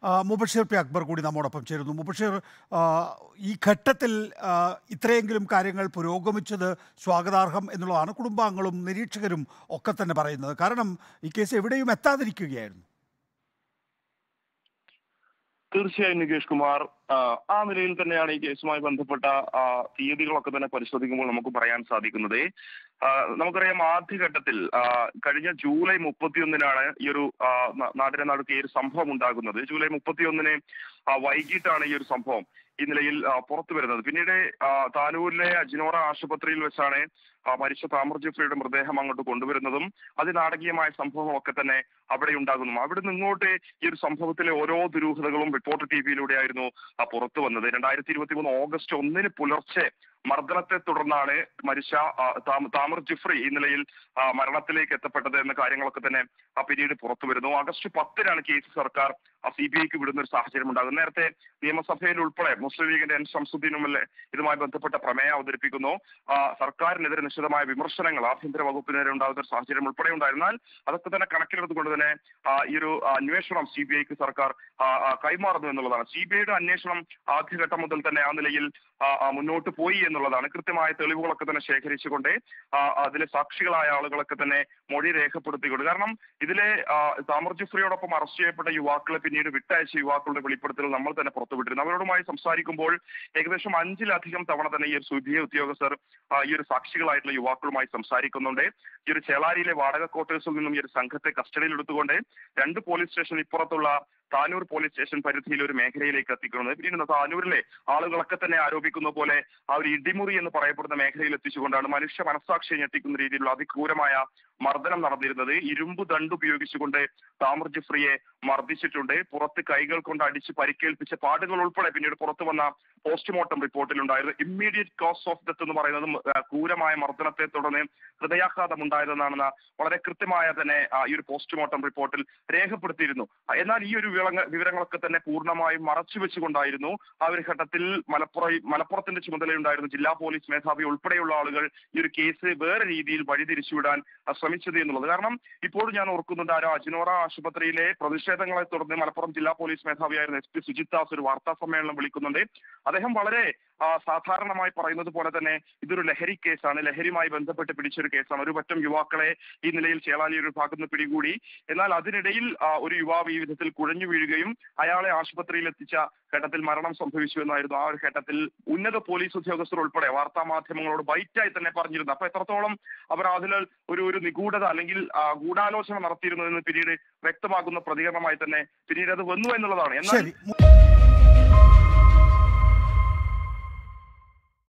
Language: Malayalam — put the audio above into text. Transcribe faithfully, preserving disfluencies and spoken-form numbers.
ആ, മുബഷീർ പി അക്ബർ കൂടി നമ്മോടൊപ്പം ചേരുന്നു. മുബഷീർ, ആ, ഈ ഘട്ടത്തിൽ ആ, ഇത്രയെങ്കിലും കാര്യങ്ങൾ പുരോഗമിച്ചത് സ്വാഗതാർഹം എന്നുള്ളതാണ് കുടുംബാംഗങ്ങളും നിരീക്ഷകരും ഒക്കെ തന്നെ പറയുന്നത്. കാരണം ഈ കേസ് എവിടെയും എത്താതിരിക്കുകയായിരുന്നു. തീർച്ചയായും നികേഷ് കുമാർ, ആ നിലയിൽ തന്നെയാണ് ഈ കേസുമായി ബന്ധപ്പെട്ട തീയതികളൊക്കെ തന്നെ പരിശോധിക്കുമ്പോൾ നമുക്ക് പറയാൻ സാധിക്കുന്നത്. നമുക്കറിയാം, ആദ്യഘട്ടത്തിൽ കഴിഞ്ഞ ജൂലൈ മുപ്പത്തിയൊന്നിനാണ് ഈ ഒരു നാടിനെ നടുക്കിയ ഒരു സംഭവം ഉണ്ടാകുന്നത്. ജൂലൈ മുപ്പത്തിയൊന്നിന് വൈകിട്ടാണ് ഈ ഒരു സംഭവം ഈ നിലയിൽ പുറത്തു വരുന്നത്. പിന്നീട് താനൂരിലെ അജ്നോറ ആശുപത്രിയിൽ വെച്ചാണ് മരിച്ച താമർ ജിഫ്രിയുടെ മൃതദേഹം അങ്ങോട്ട് കൊണ്ടുവരുന്നതും അതിനാടകീയമായ സംഭവങ്ങളൊക്കെ തന്നെ അവിടെ ഉണ്ടാകുന്നു. അവിടെ നിന്നിങ്ങോട്ട് ഈ ഒരു സംഭവത്തിലെ ഓരോ ദുരൂഹതകളും റിപ്പോർട്ടർ ടി വിയിലൂടെയായിരുന്നു പുറത്തു വന്നത്. രണ്ടായിരത്തി ഇരുപത്തി മൂന്ന് ഓഗസ്റ്റ് ഒന്നിന് പുലർച്ചെ മർദ്ദനത്തെ തുടർന്നാണ് മരിച്ച താമർ ജിഫ്രി ഈ നിലയിൽ മരണത്തിലേക്ക് എത്തപ്പെട്ടത് എന്ന കാര്യങ്ങളൊക്കെ തന്നെ പിന്നീട് പുറത്തു വരുന്നു. ആഗസ്റ്റ് പത്തിനാണ് കേസ് സർക്കാർ സി ബി ഐക്ക് വിടുന്ന ഒരു സാഹചര്യം ഉണ്ടാകുന്നത്. നേരത്തെ നിയമസഭയിൽ ഉൾപ്പെടെ മുസ്ലിം ലീഗിന്റെ എൻ ശംസുദ്ദീനുമല്ലേ ഇതുമായി ബന്ധപ്പെട്ട പ്രമേയം അവതരിപ്പിക്കുന്നു. സർക്കാരിനെതിരെ നിശ്ചിതമായ വിമർശനങ്ങൾ ആഭ്യന്തര വകുപ്പിനെതിരെ ഉണ്ടാകുന്ന ഒരു സാഹചര്യം ഉൾപ്പെടെ ഉണ്ടായിരുന്നാൽ അതൊക്കെ തന്നെ കണക്കിലെടുത്തുകൊണ്ട് തന്നെ ഈ ഒരു അന്വേഷണം സി ബി ഐക്ക് സർക്കാർ കൈമാറുന്നു എന്നുള്ളതാണ്. സി ബി ഐയുടെ അന്വേഷണം ആദ്യഘട്ടം മുതൽ തന്നെ ആ നിലയിൽ മുന്നോട്ട് പോയി എന്നുള്ളതാണ്. കൃത്യമായ തെളിവുകളൊക്കെ തന്നെ ശേഖരിച്ചുകൊണ്ട് അതിലെ സാക്ഷികളായ ആളുകളൊക്കെ തന്നെ മൊഴി രേഖപ്പെടുത്തിക്കൊണ്ട്, കാരണം ഇതിലെ താമർ ജിഫ്രിയോടൊപ്പം അറസ്റ്റ് ചെയ്യപ്പെട്ട യുവാക്കളെ പിന്നീട് വിട്ടയച്ച യുവാക്കളുടെ വെളിപ്പെടുത്തൽ നമ്മൾ തന്നെ പുറത്തുവിട്ടിരുന്നു. അവരോടുമായി സംസാരിക്കുമ്പോൾ ഏകദേശം അഞ്ചിലധികം തവണ തന്നെ ഈ ഒരു സി ബി ഐ ഉദ്യോഗസ്ഥർ ഈ ഒരു സാക്ഷികളായിട്ടുള്ള യുവാക്കളുമായി സംസാരിക്കുന്നുണ്ട്. ഈ ഒരു ചേളാരിയിലെ വാടക ക്വാർട്ടേഴ്സിൽ നിന്നും ഈ ഒരു സംഘത്തെ കസ്റ്റഡിയിൽ എടുത്തുകൊണ്ട് രണ്ട് പോലീസ് സ്റ്റേഷൻ ഇപ്പുറത്തുള്ള താനൂർ പോലീസ് സ്റ്റേഷൻ പരിധിയിൽ ഒരു മേഖലയിലേക്ക് എത്തിക്കുന്നത്. പിന്നീട് താനൂരിലെ ആളുകളൊക്കെ തന്നെ ആരോപിക്കുന്ന പോലെ ആ ഒരു ഇടിമുറി എന്ന് പറയപ്പെടുന്ന മേഖലയിൽ എത്തിച്ചുകൊണ്ടാണ് മനുഷ്യ മനസ്സാക്ഷിയെ ഞെട്ടിക്കുന്ന രീതിയിലുള്ള അതിക്രൂരമായ മർദ്ദനം നടന്നിരുന്നത്. ഇരുമ്പ് ദണ്ട് ഉപയോഗിച്ചുകൊണ്ട് താമർ ജിഫ്രിയെ മർദ്ദിച്ചിട്ടുണ്ട്. പുറത്ത് കൈകൾ കൊണ്ട് അടിച്ച് പരിക്കേൽപ്പിച്ച പാടുകൾ ഉൾപ്പെടെ പിന്നീട് പുറത്തു വന്ന പോസ്റ്റ്മോർട്ടം റിപ്പോർട്ടിലുണ്ടായിരുന്നു. ഇമ്മീഡിയറ്റ് കോസ് ഓഫ് ഡെത്ത് എന്ന് പറയുന്നതും ക്രൂരമായ മർദ്ദനത്തെ തുടർന്ന് ഹൃദയാഘാതം ഉണ്ടായതെന്നാണെന്ന് വളരെ കൃത്യമായ തന്നെ ഈ ഒരു പോസ്റ്റ്മോർട്ടം റിപ്പോർട്ടിൽ രേഖപ്പെടുത്തിയിരുന്നു. എന്നാൽ ഈ ഒരു വിവരങ്ങളൊക്കെ തന്നെ പൂർണ്ണമായും മറച്ചു വെച്ചുകൊണ്ടായിരുന്നു ആ ഒരു ഘട്ടത്തിൽ മലപ്പുറം മലപ്പുറത്തിന്റെ ചുമതലയുണ്ടായിരുന്ന ജില്ലാ പോലീസ് മേധാവി ഉൾപ്പെടെയുള്ള ആളുകൾ ഈ ഒരു കേസ് വേറെ രീതിയിൽ വഴിതിരിച്ചുവിടാൻ ശ്രമിച്ചത് എന്നുള്ളത്. കാരണം ഇപ്പോഴും ഞാൻ ഓർക്കുന്നുണ്ട്, ആ അജ്നോറ ആശുപത്രിയിലെ പ്രതിഷേധങ്ങളെ തുടർന്ന് മലപ്പുറം ജില്ലാ പോലീസ് മേധാവിയായിരുന്ന എസ് പി സുജിത് ദാസ് ഒരു വാർത്താ സമ്മേളനം വിളിക്കുന്നുണ്ട്. അദ്ദേഹം വളരെ സാധാരണമായി പറയുന്നത് പോലെ തന്നെ ഇതൊരു ലഹരി കേസാണ്, ലഹരിയുമായി ബന്ധപ്പെട്ട് പിടിച്ചൊരു കേസാണ്. ഒരു പറ്റം യുവാക്കളെ ഈ നിലയിൽ ചേളാരി ഒരു ഭാഗത്ത് നിന്ന് പിടികൂടി. എന്നാൽ അതിനിടയിൽ ഒരു യുവാവ് ഈ വിധത്തിൽ കുഴഞ്ഞു വീഴുകയും അയാളെ ആശുപത്രിയിൽ എത്തിച്ച ഘട്ടത്തിൽ മരണം സംഭവിച്ചു എന്നായിരുന്നു ആ ഒരു ഘട്ടത്തിൽ ഉന്നത പോലീസ് ഉദ്യോഗസ്ഥർ ഉൾപ്പെടെ വാർത്താ മാധ്യമങ്ങളോട് ബൈറ്റായി തന്നെ പറഞ്ഞിരുന്നു. അപ്പൊ എത്രത്തോളം അവർ അതിൽ ഒരു ഒരു നിഗൂഢത അല്ലെങ്കിൽ ഗൂഢാലോചന നടത്തിയിരുന്നതെന്ന് പിന്നീട് വ്യക്തമാകുന്ന പ്രതികരണമായി തന്നെ പിന്നീട് അത് വന്നു എന്നുള്ളതാണ്. എന്നാൽ